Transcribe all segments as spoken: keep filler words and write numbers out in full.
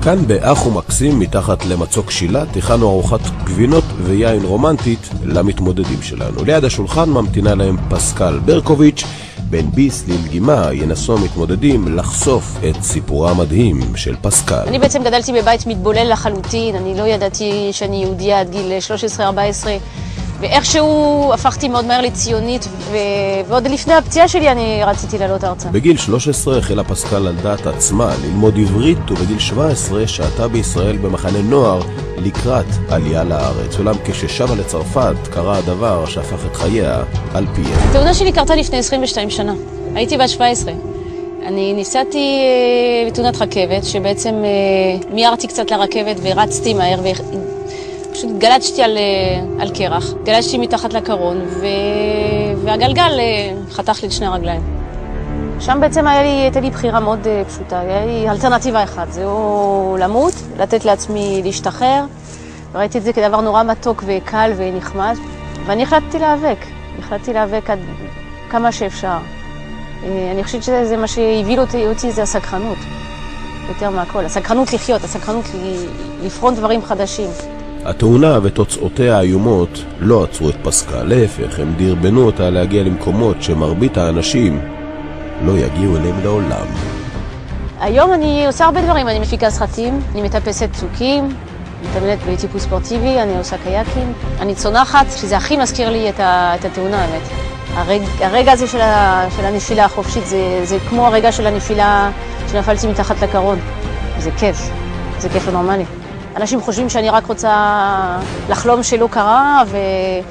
כאן באח ומקסים מתחת למצוק שילה תכנו ארוחת גבינות ויין רומנטית למתמודדים שלנו. ליד השולחן ממתינה להם פסקל ברקוביץ'. בין ביס ללגימה ינסו מתמודדים לחשוף את סיפורה המדהים של פסקל. אני בעצם גדלתי בבית מתבולל לחלוטין, אני לא ידעתי שאני יהודייה עד גיל שלוש עשרה ארבע עשרה, ואיכשהו הפכתי מאוד מהר לציונית, ו... ועוד לפני הפציעה שלי אני רציתי לעלות ארצה. בגיל שלוש עשרה החלה פסקל על דעת עצמה ללמוד עברית, ובגיל שבע עשרה שהתה בישראל במחנה נוער לקראת עלייה לארץ. אולם כששבה לצרפת קרה הדבר שהפך את חייה על פייה. התאונה שלי קרתה לפני עשרים ושתיים שנה. הייתי בת שבע עשרה. אני ניסעתי בתאונת רכבת, שבעצם מיירתי קצת לרכבת ורצתי מהר ו... פשוט גלצתי על, על קרח, גלצתי מתחת לקרון, ו... והגלגל חתך לי את שני הרגליים. שם בעצם היה לי, הייתה לי בחירה מאוד פשוטה, היה לי אלטרנטיבה אחת, זה או למות, לתת לעצמי להשתחרר. ראיתי את זה כדבר נורא מתוק וקל ונחמד, ואני החלטתי להיאבק, החלטתי להיאבק עד כמה שאפשר. אני חושבת שזה מה שהביא אותי, אותי זה הסקרנות, יותר מהכל, הסקרנות לחיות, הסקרנות לפרון דברים חדשים. התאונה ותוצאותיה האיומות לא עצרו את פסקל, להפך, הם דרבנו אותה להגיע למקומות שמרבית האנשים לא יגיעו אליהם לעולם. היום אני עושה הרבה דברים, אני מפיקה סרטים, אני מטפסת צוקים, מתאמנת בטיפוס ספורטיבי, אני עושה קייקים, אני צונחת, שזה הכי מזכיר לי את, ה, את התאונה, האמת. הרג, הרגע הזה של, ה, של הנפילה החופשית, זה, זה כמו הרגע של הנפילה שנפלתי מתחת לקרון. זה כיף, זה כיף לא נורמלי. אנשים חושבים שאני רק רוצה לחלום שלא קרה, ו...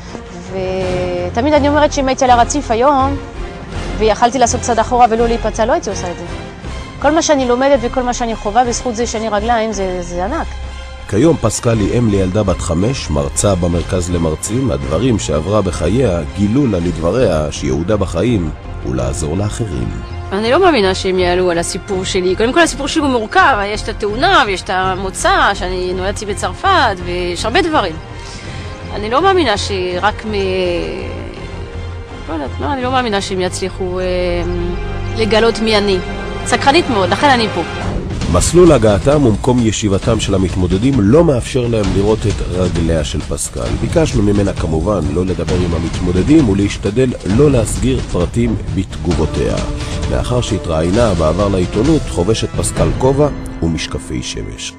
ותמיד אני אומרת שאם הייתי על הרציף היום, ויכלתי לעשות צד אחורה ולא להיפצע, לא הייתי עושה את זה. כל מה שאני לומדת וכל מה שאני חובה, בזכות זה שאני רגליים, זה, זה ענק. כיום פסקל היא אם לילדה בת חמש, מרצה במרכז למרצים. הדברים שעברה בחייה גילו לה לדבריה שיהודה בחיים הוא לעזור לאחרים. אני לא מאמינה שהם יעלו על הסיפור שלי. קודם כל הסיפור שלי הוא מורכב, יש את התאונה ויש את המוצא, שאני נולדתי בצרפת ויש הרבה דברים. אני לא מאמינה שרק מ... לא יודעת, לא, אני לא מאמינה שהם יצליחו אה, לגלות מי אני. סקרנית מאוד, לכן אני פה. מסלול הגעתם ומקום ישיבתם של המתמודדים לא מאפשר להם לראות את רגליה של פסקל. ביקשנו ממנה כמובן לא לדבר עם המתמודדים ולהשתדל לא להסגיר פרטים בתגובותיה. לאחר שהתראיינה בעבר לעיתונות, חובשת פסקל כובע ומשקפי שמש.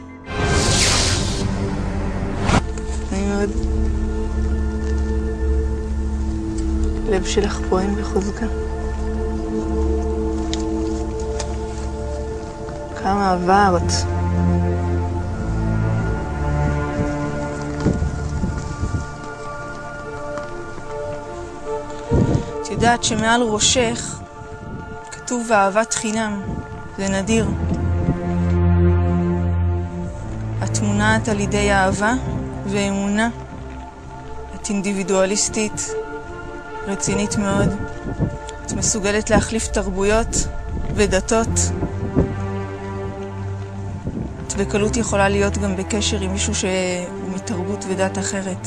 אני מאוד... לב שלך פועם בחוזקה. כמה עברת. את יודעת שמעל ראשך כתוב אהבת חינם, זה נדיר. את מונעת על ידי אהבה ואמונה. את אינדיבידואליסטית, רצינית מאוד. את מסוגלת להחליף תרבויות ודתות. את בקלות יכולה להיות גם בקשר עם מישהו שהוא מתרבות ודת אחרת.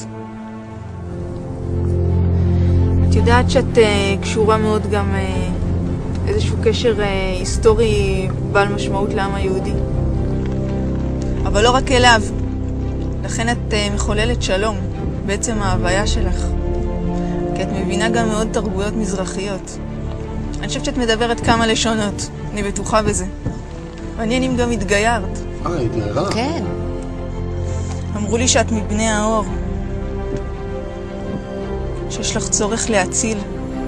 את יודעת שאת uh, קשורה מאוד גם uh, איזשהו קשר uh, היסטורי בעל משמעות לעם היהודי. אבל לא רק אליו. לכן את uh, מחוללת שלום, בעצם ההוויה שלך. כי את מבינה גם מאוד תרבויות מזרחיות. אני חושבת שאת מדברת כמה לשונות, אני בטוחה בזה. מעניין גם התגיירת. אה, התגיירה? כן. אמרו לי שאת מבני האור. שיש לך צורך להציל.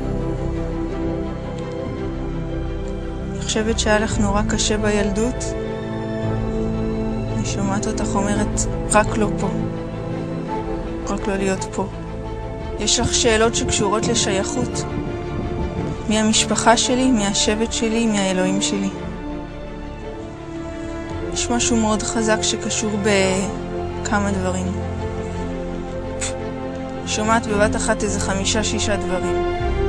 אני חושבת שהיה לך נורא קשה בילדות. אני שומעת אותך אומרת, רק לא פה. רק לא להיות פה. יש לך שאלות שקשורות לשייכות. מי המשפחה שלי, מי השבט שלי, מי האלוהים שלי. יש משהו מאוד חזק שקשור בכמה דברים. שומעת בבת אחת איזה חמישה, שישה דברים.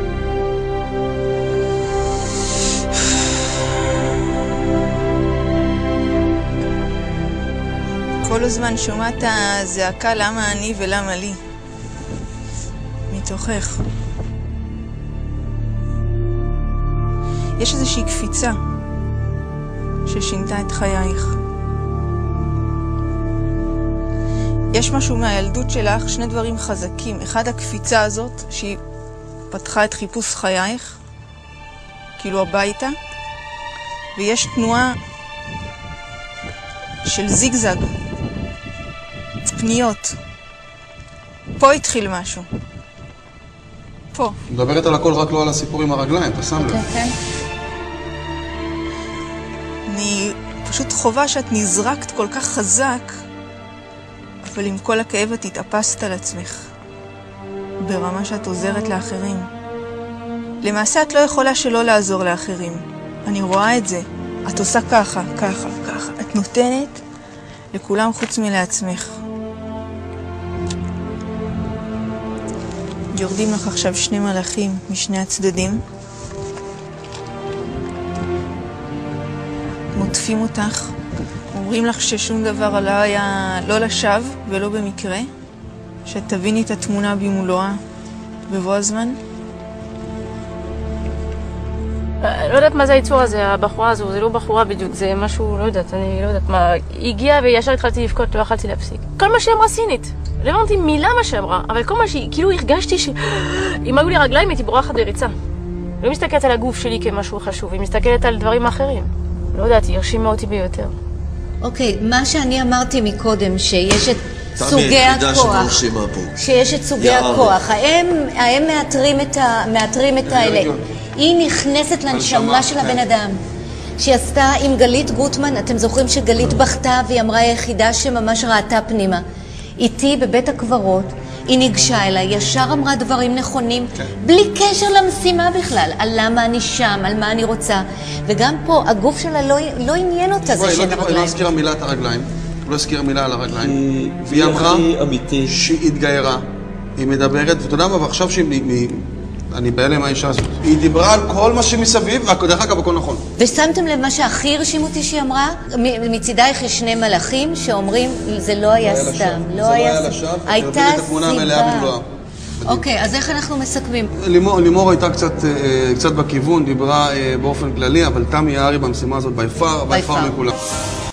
כל הזמן שומעת הזעקה למה אני ולמה לי. מתוכך. יש איזושהי קפיצה ששינתה את חייך. יש משהו מהילדות שלך, שני דברים חזקים. אחד, הקפיצה הזאת, שהיא פתחה את חיפוש חייך, כאילו הביתה, ויש תנועה של זיגזג, פניות. פה התחיל משהו. פה. מדברת על הכל, רק לא על הסיפור עם הרגליים, אתה שם לב. כן, כן. אני פשוט חובה שאת נזרקת כל כך חזק, אבל עם כל הכאב את התאפסת על עצמך, ברמה שאת עוזרת לאחרים. למעשה את לא יכולה שלא לעזור לאחרים. אני רואה את זה. את עושה ככה, ככה, ככה. את נותנת לכולם חוץ מלעצמך. יורדים לך עכשיו שני מלאכים משני הצדדים. מוטפים אותך. אומרים לך ששום דבר לא היה לא לשווא ולא במקרה. שתביני את התמונה במולואה בבוא הזמן. לא יודעת מה זה היצור הזה, הבחורה הזו, זה לא בחורה בדיוק, זה משהו, לא יודעת, אני לא יודעת מה. היא הגיעה וישר התחלתי לבכות, לא יכלתי להפסיק. כל מה שאמרה סינית, לא הבנתי מילה מה שאמרה, אבל כל מה שהיא, כאילו הרגשתי שאם היו לי רגליים הייתי בורחת בריצה. לא מסתכלת על הגוף שלי כמשהו חשוב, היא מסתכלת על דברים אחרים. לא יודעת, היא הרשימה אותי ביותר. אוקיי, מה שאני אמרתי מקודם, שיש את סוגי הכוח, שיש את סוגי הכוח, הם מאתרים את האלה. היא נכנסת לנשמה של הבן אדם. שהיא עשתה עם גלית גוטמן, אתם זוכרים שגלית בכתה והיא אמרה היחידה שממש ראתה פנימה. איתי בבית הקברות, היא ניגשה אליי, ישר אמרה דברים נכונים, בלי קשר למשימה בכלל, על למה אני שם, על מה אני רוצה. וגם פה, הגוף שלה לא, לא עניין אותה זה של הרגליים. היא לא הזכירה מילה את הרגליים, היא לא הזכירה מילה על הרגליים. והיא אמרה שהיא התגיירה, היא מדברת, ואתה יודע מה, ועכשיו שהיא... אני בהלם האישה הזאת. היא דיברה על כל מה שמסביב, רק דרך אגב, הכל נכון. ושמתם לב מה שהכי הרשים אותי שהיא אמרה? מצידייך יש שני מלאכים שאומרים, זה לא היה סתם. זה לא היה לשווא, הייתה סיבה. אוקיי, אז איך אנחנו מסכמים? לימור הייתה קצת בכיוון, דיברה באופן כללי, אבל תמי יערי במשימה הזאת ביפר, ביפר מכולם.